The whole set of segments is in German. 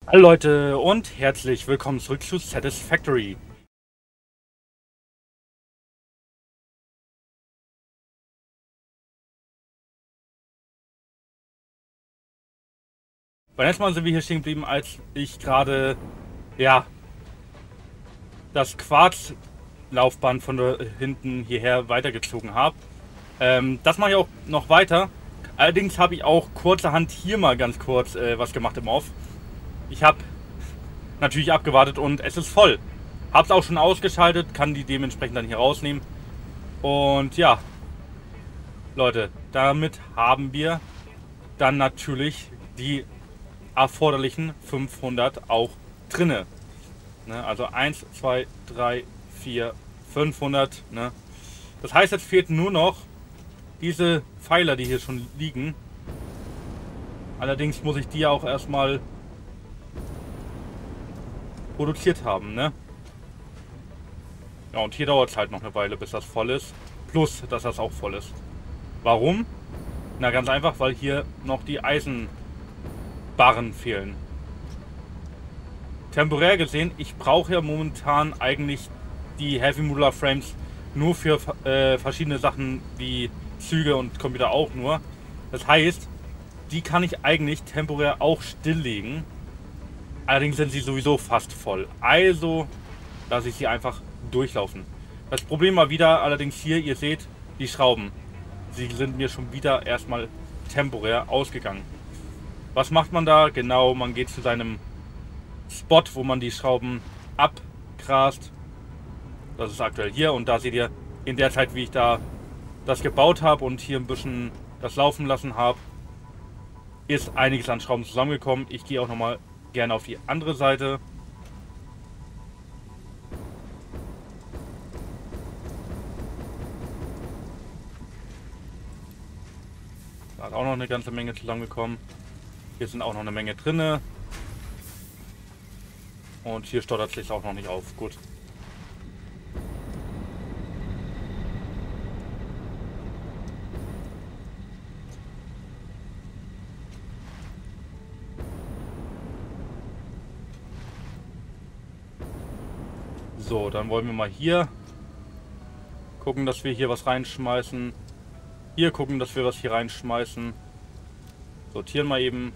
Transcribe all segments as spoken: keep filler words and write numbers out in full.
Hallo Leute und herzlich willkommen zurück zu Satisfactory. Beim letzten Mal sind wir hier stehen geblieben, als ich gerade, ja, das Quarzlaufband von da hinten hierher weitergezogen habe. Ähm, das mache ich auch noch weiter. Allerdings habe ich auch kurzerhand hier mal ganz kurz äh, was gemacht im Off. Ich habe natürlich abgewartet und es ist voll. Hab's auch schon ausgeschaltet, kann die dementsprechend dann hier rausnehmen. Und ja, Leute, damit haben wir dann natürlich die erforderlichen fünfhundert auch drinne. Ne? Also eins, zwei, drei, vier, fünfhundert. Ne? Das heißt, jetzt fehlt nur noch diese Pfeiler, die hier schon liegen. Allerdings muss ich die auch erstmal produziert haben. Ne? Ja, und hier dauert es halt noch eine Weile, bis das voll ist. Plus, dass das auch voll ist. Warum? Na, ganz einfach, weil hier noch die Eisenbarren fehlen. Temporär gesehen, ich brauche ja momentan eigentlich die Heavy Modular Frames nur für äh, verschiedene Sachen wie Züge und Computer auch nur. Das heißt, die kann ich eigentlich temporär auch stilllegen. Allerdings sind sie sowieso fast voll. Also lasse ich sie einfach durchlaufen. Das Problem war wieder allerdings hier, ihr seht, die Schrauben. Sie sind mir schon wieder erstmal temporär ausgegangen. Was macht man da? Genau, man geht zu seinem Spot, wo man die Schrauben abgrast. Das ist aktuell hier und da seht ihr, in der Zeit, wie ich da das gebaut habe und hier ein bisschen das laufen lassen habe, ist einiges an Schrauben zusammengekommen. Ich gehe auch nochmal gerne auf die andere Seite. Da hat auch noch eine ganze Menge zusammengekommen. Hier sind auch noch eine Menge drinne. Und hier stottert es sich auch noch nicht auf. Gut. So, dann wollen wir mal hier gucken, dass wir hier was reinschmeißen. Hier gucken, dass wir was hier reinschmeißen. Sortieren mal eben.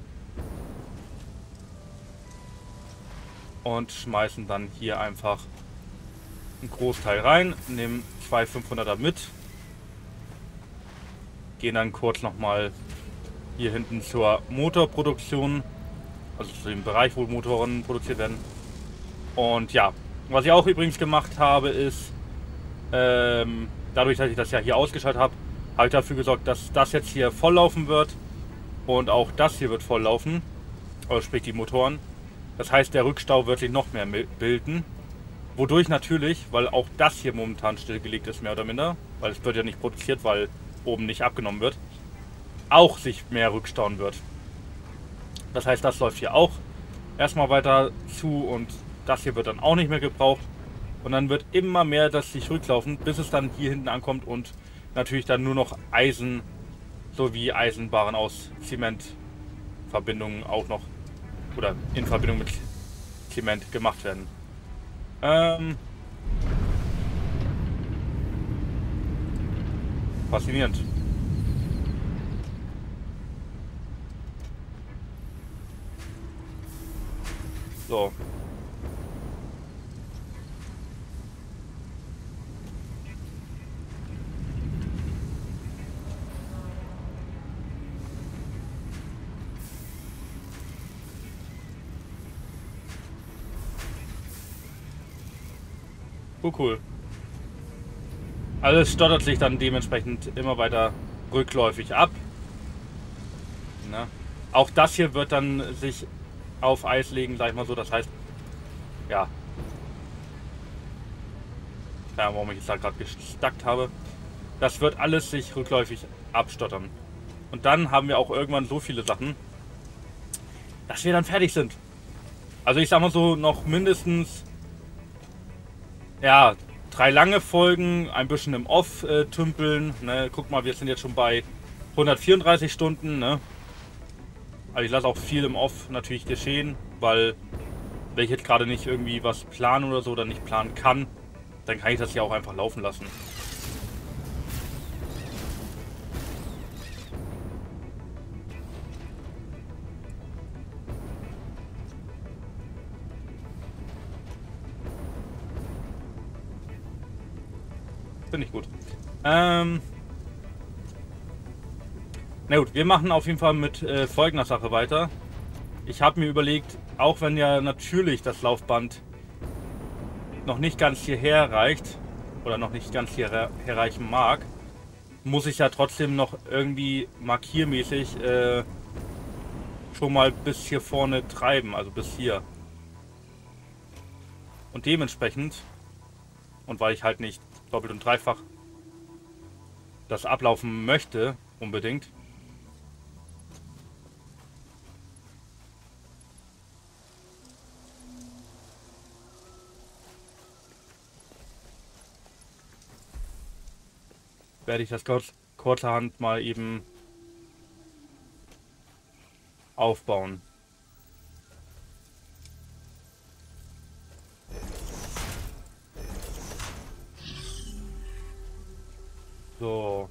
Und schmeißen dann hier einfach einen Großteil rein. Nehmen zwei fünfhunderter mit. Gehen dann kurz nochmal hier hinten zur Motorproduktion. Also zu dem Bereich, wo Motoren produziert werden. Und ja, was ich auch übrigens gemacht habe, ist, ähm, dadurch, dass ich das ja hier ausgeschaltet habe, habe ich dafür gesorgt, dass das jetzt hier volllaufen wird. Und auch das hier wird volllaufen. Also sprich die Motoren. Das heißt, der Rückstau wird sich noch mehr bilden. Wodurch natürlich, weil auch das hier momentan stillgelegt ist, mehr oder minder, weil es wird ja nicht produziert, weil oben nicht abgenommen wird, auch sich mehr rückstauen wird. Das heißt, das läuft hier auch erstmal weiter zu und das hier wird dann auch nicht mehr gebraucht. Und dann wird immer mehr das sich rücklaufen, bis es dann hier hinten ankommt und natürlich dann nur noch Eisen sowie Eisenbarren aus Zementverbindungen auch noch oder in Verbindung mit Zement gemacht werden. Ähm, faszinierend. So. Oh, cool. Alles stottert sich dann dementsprechend immer weiter rückläufig ab. Na? Auch das hier wird dann sich auf Eis legen, sag ich mal so. Das heißt, ja. Ja, warum ich jetzt da gerade gestackt habe. Das wird alles sich rückläufig abstottern. Und dann haben wir auch irgendwann so viele Sachen, dass wir dann fertig sind. Also ich sag mal so, noch mindestens ja, drei lange Folgen, ein bisschen im Off äh, tümpeln. Ne? Guck mal, wir sind jetzt schon bei hundertvierunddreißig Stunden. Ne? Also ich lasse auch viel im Off natürlich geschehen, weil wenn ich jetzt gerade nicht irgendwie was planen oder so oder nicht planen kann, dann kann ich das ja auch einfach laufen lassen. Finde ich gut. Ähm... Na gut, wir machen auf jeden Fall mit äh, folgender Sache weiter. Ich habe mir überlegt, auch wenn ja natürlich das Laufband noch nicht ganz hierher reicht oder noch nicht ganz hierher reichen mag, muss ich ja trotzdem noch irgendwie markiermäßig äh, schon mal bis hier vorne treiben, also bis hier. Und dementsprechend, und weil ich halt nicht doppelt und dreifach das ablaufen möchte, unbedingt, werde ich das kurz, kurzerhand mal eben aufbauen. So.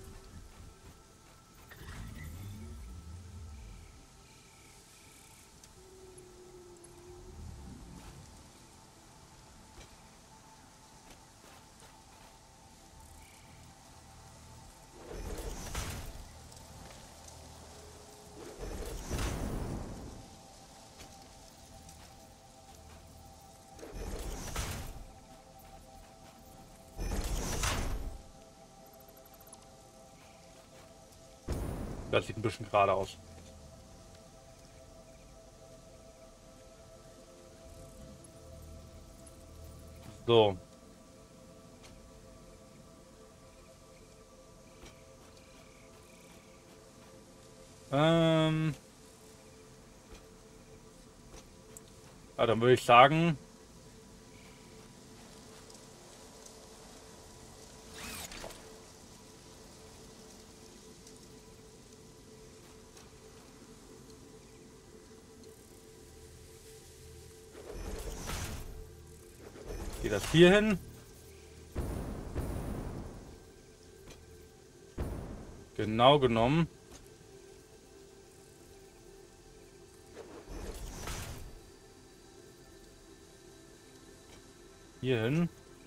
Das sieht ein bisschen gerade aus. So. Ähm. Ja, dann würde ich sagen, geht das hier hin. Genau genommen. Hier hin.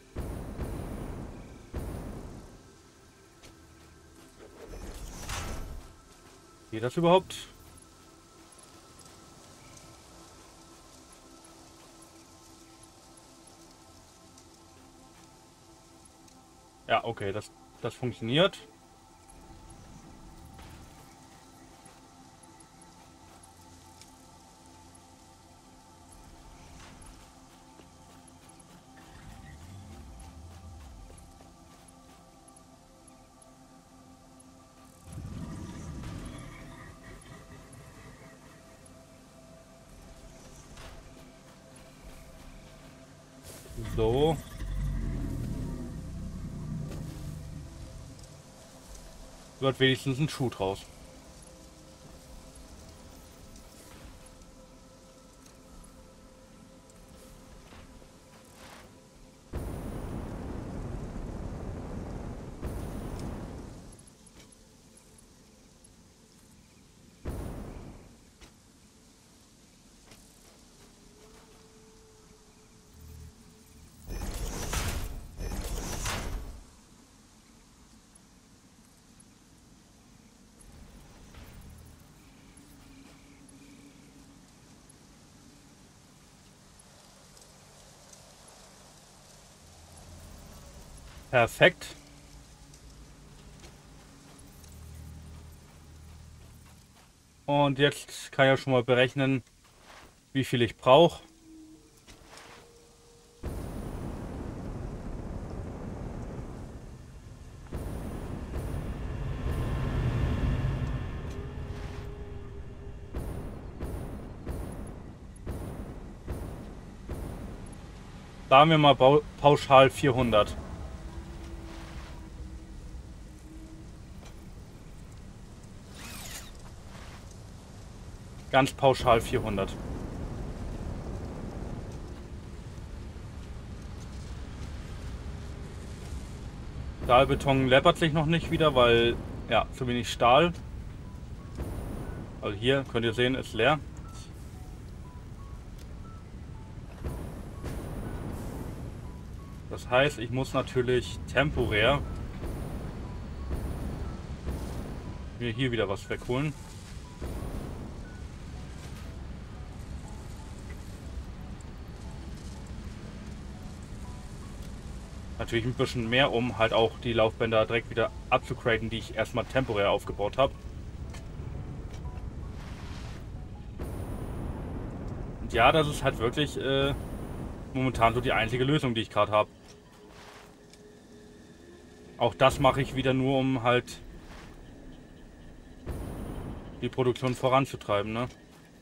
Geht das überhaupt? Ja, okay, das, das funktioniert. So. Wird wenigstens ein Schuh draus. Perfekt. Und jetzt kann ich ja schon mal berechnen, wie viel ich brauche. Sagen wir mal pauschal vierhundert. Ganz pauschal vierhundert. Stahlbeton läppert sich noch nicht wieder, weil ja zu wenig Stahl. Also hier könnt ihr sehen, ist leer. Das heißt, ich muss natürlich temporär mir hier wieder was wegholen. Natürlich ein bisschen mehr, um halt auch die Laufbänder direkt wieder abzugraden, die ich erstmal temporär aufgebaut habe. Und ja, das ist halt wirklich äh, momentan so die einzige Lösung, die ich gerade habe. Auch das mache ich wieder nur, um halt die Produktion voranzutreiben, ne?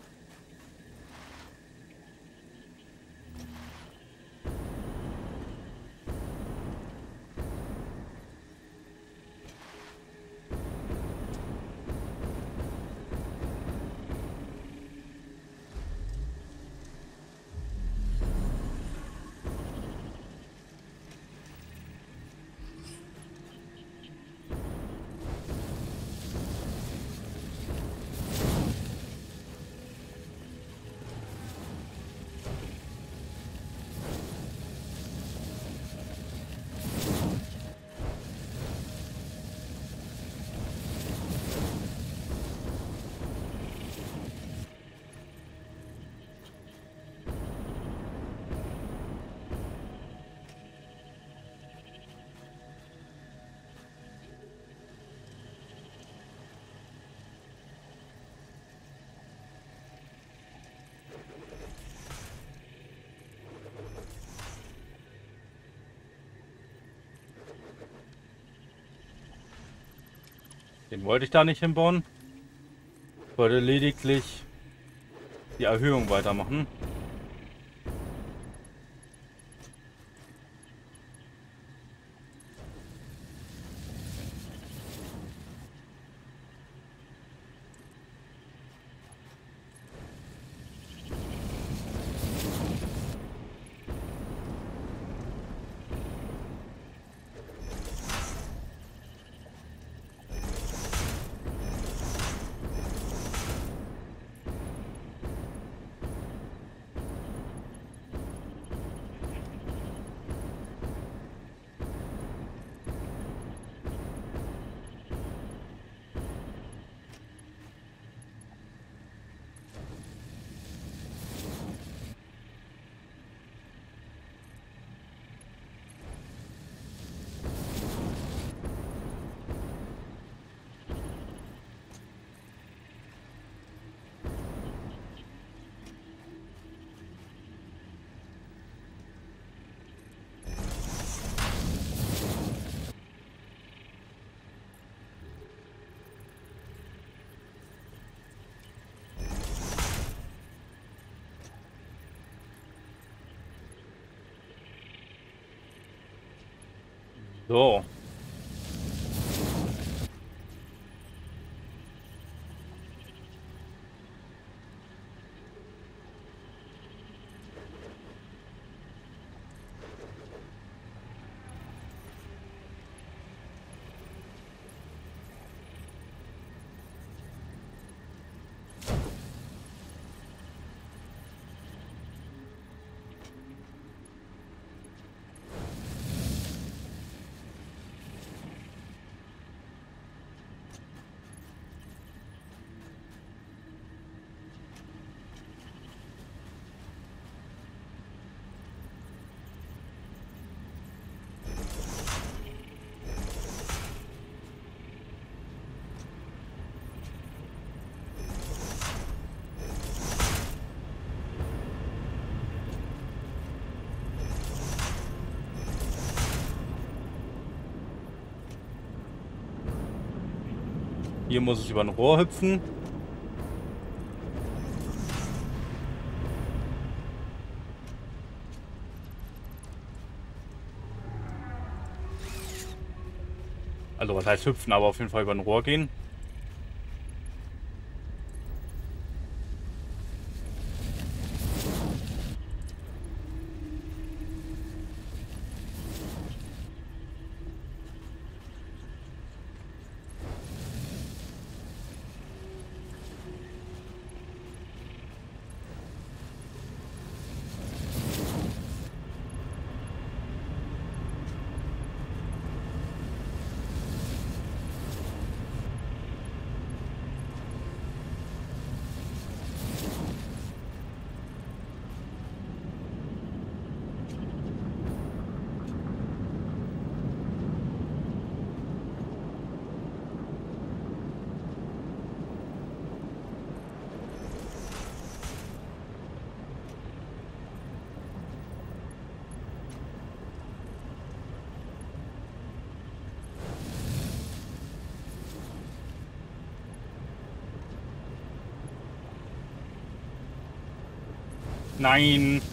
Den wollte ich da nicht hinbauen. Ich wollte lediglich die Erhöhung weitermachen. So. Hier muss es über ein Rohr hüpfen. Also was heißt hüpfen, aber auf jeden Fall über ein Rohr gehen. Nein.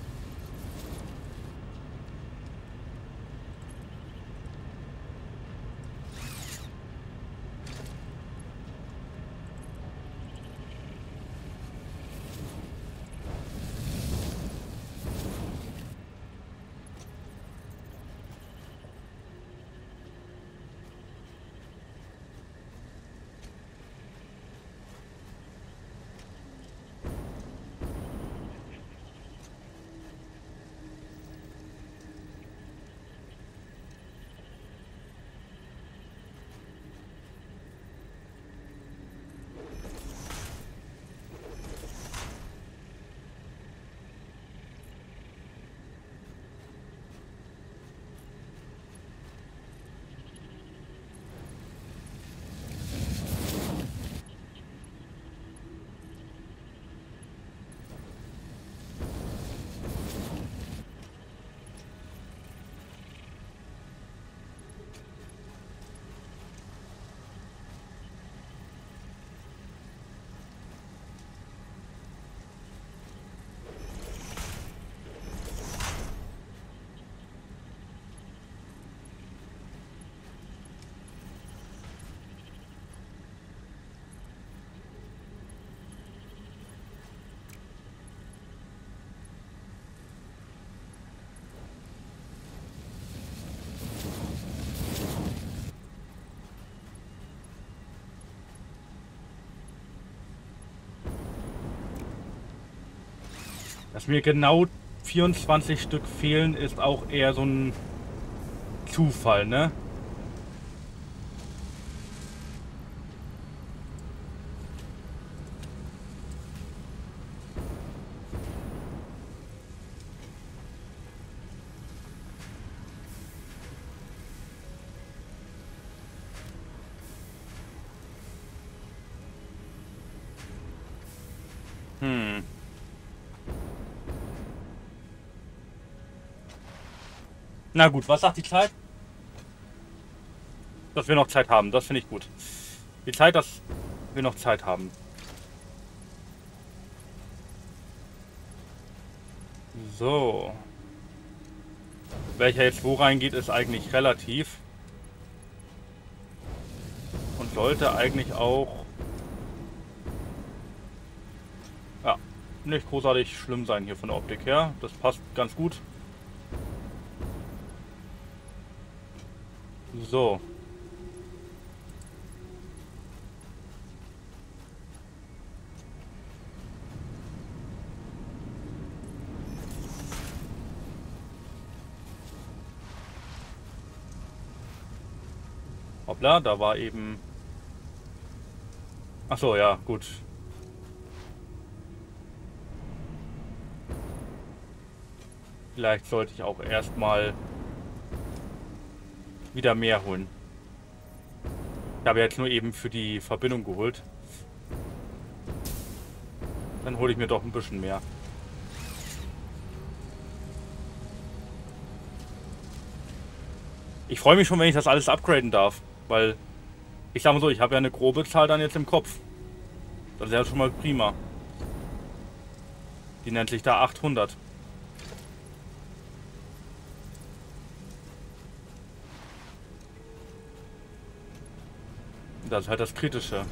Dass mir genau vierundzwanzig Stück fehlen, ist auch eher so ein Zufall, ne? Hm. Na gut, was sagt die Zeit? Dass wir noch Zeit haben, das finde ich gut. Die Zeit, dass wir noch Zeit haben. So. Welcher jetzt wo reingeht, ist eigentlich relativ. Und sollte eigentlich auch... Ja, nicht großartig schlimm sein hier von der Optik her. Das passt ganz gut. So. Hoppla, da war eben... Ach so, ja, gut. Vielleicht sollte ich auch erstmal wieder mehr holen. Ich habe jetzt nur eben für die Verbindung geholt. Dann hole ich mir doch ein bisschen mehr. Ich freue mich schon, wenn ich das alles upgraden darf. Weil, ich sage mal so, ich habe ja eine grobe Zahl dann jetzt im Kopf. Das ist ja schon mal prima. Die nennt sich da achthundert. Das ist halt das Kritische.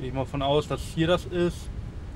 Gehe ich mal von aus, dass hier das ist.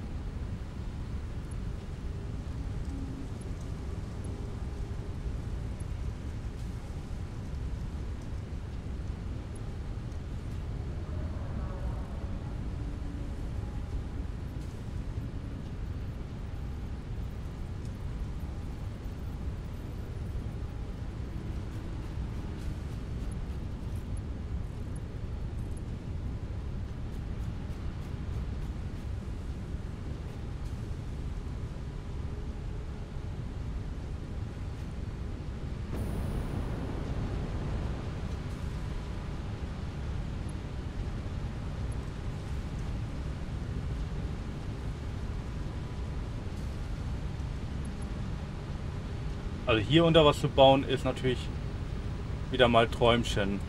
Also hier unter was zu bauen ist natürlich wieder mal Träumchen.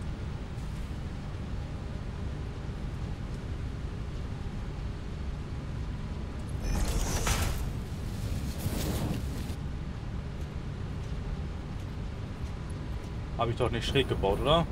Habe ich doch nicht schräg gebaut, oder?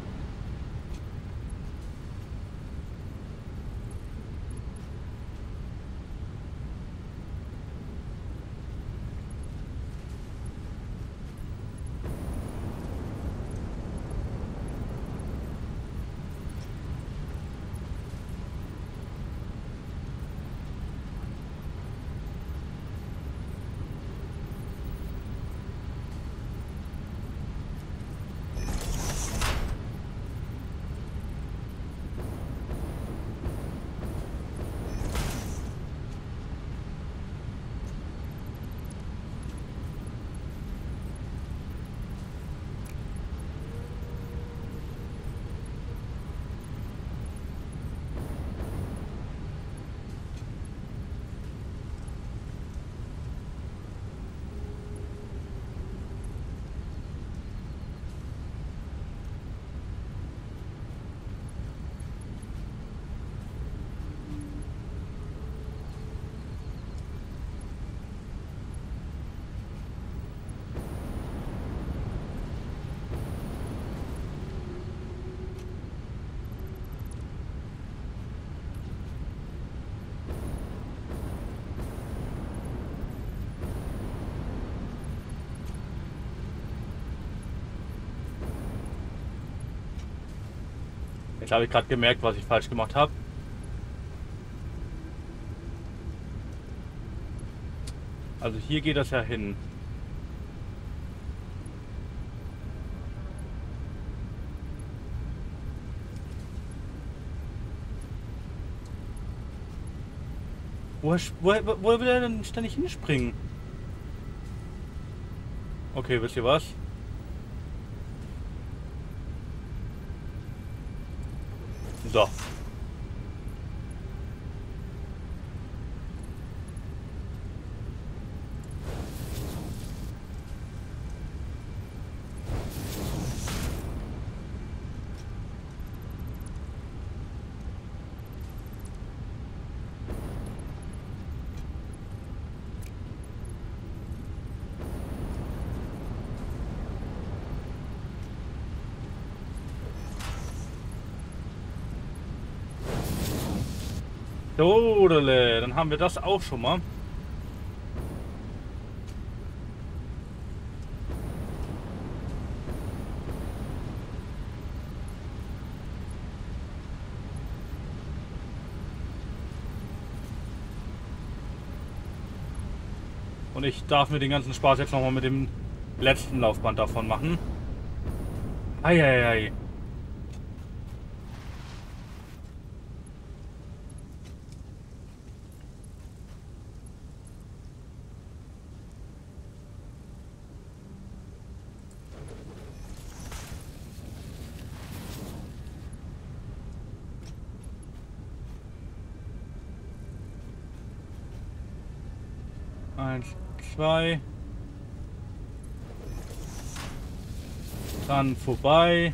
Jetzt habe ich gerade gemerkt, was ich falsch gemacht habe. Also hier geht das ja hin. Wo, wo, wo will er denn ständig hinspringen? Okay, wisst ihr was? So. Dodele, dann haben wir das auch schon mal. Und ich darf mir den ganzen Spaß jetzt nochmal mit dem letzten Laufband davon machen. Eieiei. Eins, zwei. Dann vorbei.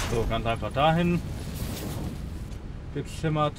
So, ganz einfach dahin gezimmert.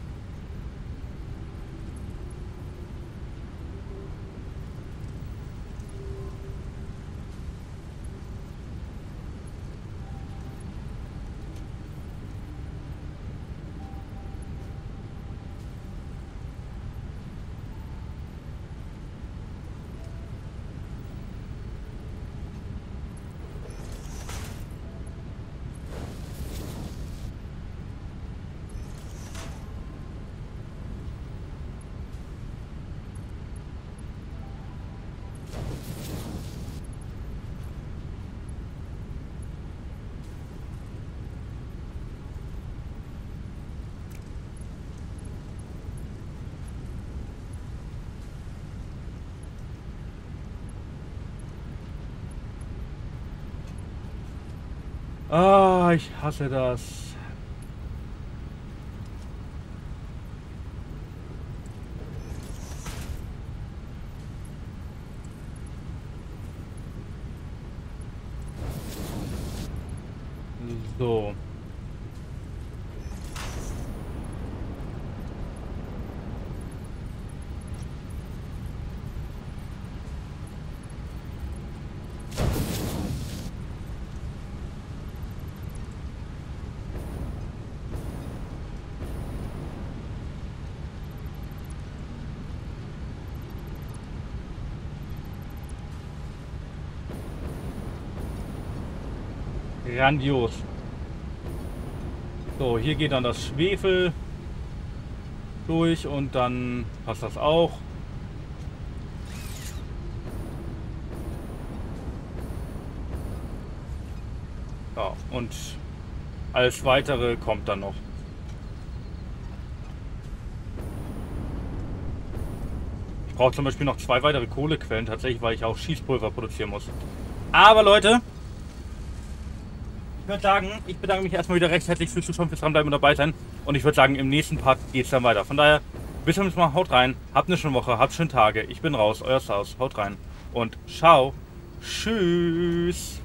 Ah, ich hasse das. So. Grandios. So, hier geht dann das Schwefel durch und dann passt das auch. Ja, und alles weitere kommt dann noch. Ich brauche zum Beispiel noch zwei weitere Kohlequellen, tatsächlich, weil ich auch Schießpulver produzieren muss. Aber Leute, ich würde sagen, ich bedanke mich erstmal wieder recht herzlich fürs Zuschauen, fürs Dranbleiben und dabei sein. Und ich würde sagen, im nächsten Part geht es dann weiter. Von daher, bis zum nächsten Mal, haut rein, habt eine schöne Woche, habt schöne Tage. Ich bin raus, euer Saus, haut rein und ciao, tschüss.